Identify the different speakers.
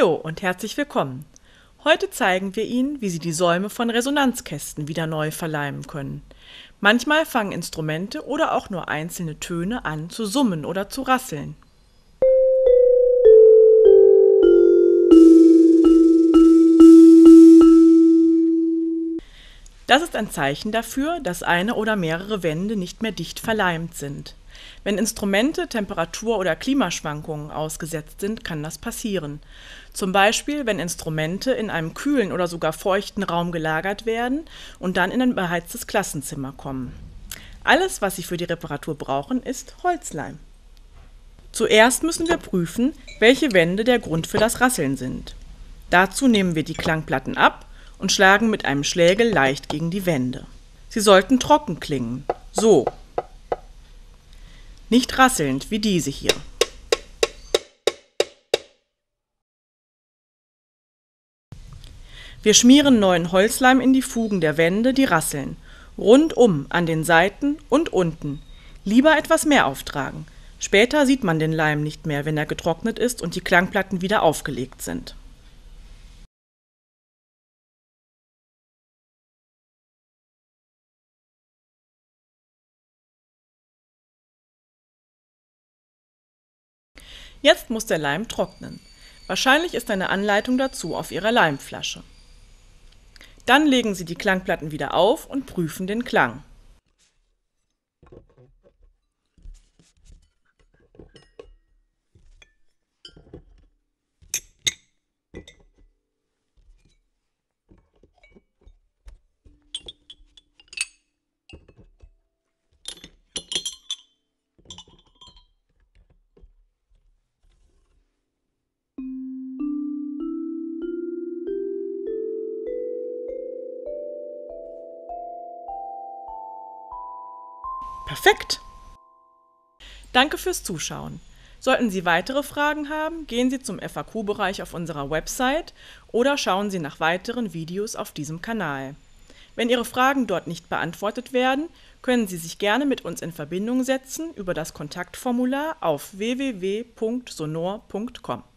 Speaker 1: Hallo und herzlich willkommen. Heute zeigen wir Ihnen, wie Sie die Säume von Resonanzkästen wieder neu verleimen können. Manchmal fangen Instrumente oder auch nur einzelne Töne an zu summen oder zu rasseln. Das ist ein Zeichen dafür, dass eine oder mehrere Wände nicht mehr dicht verleimt sind. Wenn Instrumente Temperatur- oder Klimaschwankungen ausgesetzt sind, kann das passieren. Zum Beispiel, wenn Instrumente in einem kühlen oder sogar feuchten Raum gelagert werden und dann in ein beheiztes Klassenzimmer kommen. Alles, was Sie für die Reparatur brauchen, ist Holzleim. Zuerst müssen wir prüfen, welche Wände der Grund für das Rasseln sind. Dazu nehmen wir die Klangplatten ab und schlagen mit einem Schlägel leicht gegen die Wände. Sie sollten trocken klingen, so. Nicht rasselnd wie diese hier. Wir schmieren neuen Holzleim in die Fugen der Wände, die rasseln, rundum an den Seiten und unten. Lieber etwas mehr auftragen. Später sieht man den Leim nicht mehr, wenn er getrocknet ist und die Klangplatten wieder aufgelegt sind. Jetzt muss der Leim trocknen. Wahrscheinlich ist eine Anleitung dazu auf Ihrer Leimflasche. Dann legen Sie die Klangplatten wieder auf und prüfen den Klang. Perfekt! Danke fürs Zuschauen. Sollten Sie weitere Fragen haben, gehen Sie zum FAQ-Bereich auf unserer Website oder schauen Sie nach weiteren Videos auf diesem Kanal. Wenn Ihre Fragen dort nicht beantwortet werden, können Sie sich gerne mit uns in Verbindung setzen über das Kontaktformular auf www.sonor.com.